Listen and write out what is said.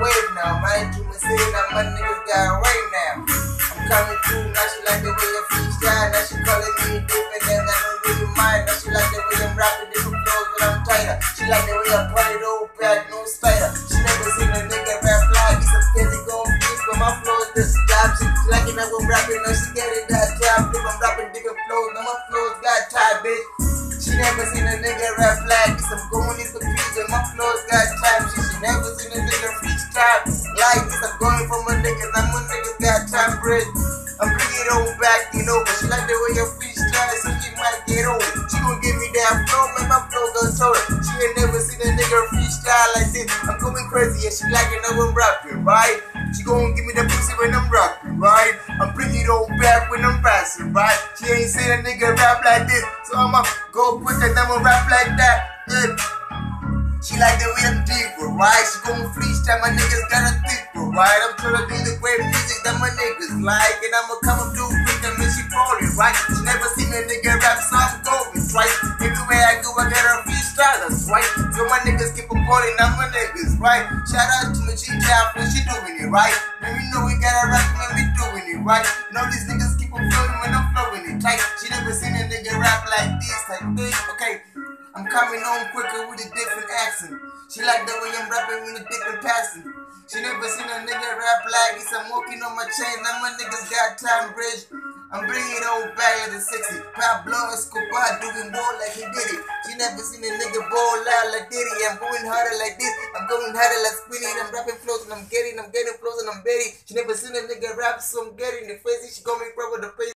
wave now. Mind you, me say that my niggas got away now. I'm coming through, now she like the way I freestyle. Now she calling me different and I don't really mind. Now she like the way I'm rapping different flows, but I'm tighter. She like the way I put it all back, no spider. She never seen a nigga rap like it's a steady gon' beat, but my flows this job. She like it now I'm rapping, now she get it that job. If I'm rapping different flows, now my flows got tight, bitch. She never seen a nigga rap like this. I'm going in the peas and my flows got time. She never seen a nigga freestyle like this. I'm going for my niggas, I'm a niggas got time, bridge. I'm bringing it on back, you know, but she like the way I freestyle, so she might get old. She gon' give me that flow, man, my flow gon' show her. She ain't never seen a nigga freestyle like this. I'm going crazy, and she like it now I'm rapping, right? She gon' give me the pussy when I'm rapping, right? I'm bringing it on back when I'm passing, right? She ain't seen a nigga rap like this, so I'ma go put that I'ma rap like that, yeah. She like the way I'm deeper, right? She gon' freestyle, my niggas got a thicker, right? I'm tryna do the great music that my niggas like, and I'ma come up through with them and she falling, right? She never seen a nigga rap, so I'm going, right? Everywhere I go, I got a freestyle, that's right? So my niggas keep on calling, I'm my niggas, right? Shout out to my G-Town, she doing it, right? Let me know we gotta rap when we doing it, right? Know these niggas keep on flowing when I'm flowing it, right? She never seen a nigga rap like this, like this, okay? I'm coming home quicker with a different accent. She like the way I'm rapping with a different passing. She never seen a nigga rap like this. I'm walking on my chain, now my niggas got time, bridge. I'm bringing it all back like the 60s. Pablo Escobar doing ball like he did it. She never seen a nigga ball out like Diddy. I'm going harder like this. I'm going harder like Squinty. I'm rapping flows and I'm getting flows and I'm betting. She never seen a nigga rap, so I'm getting the crazy. She got me proud with the face.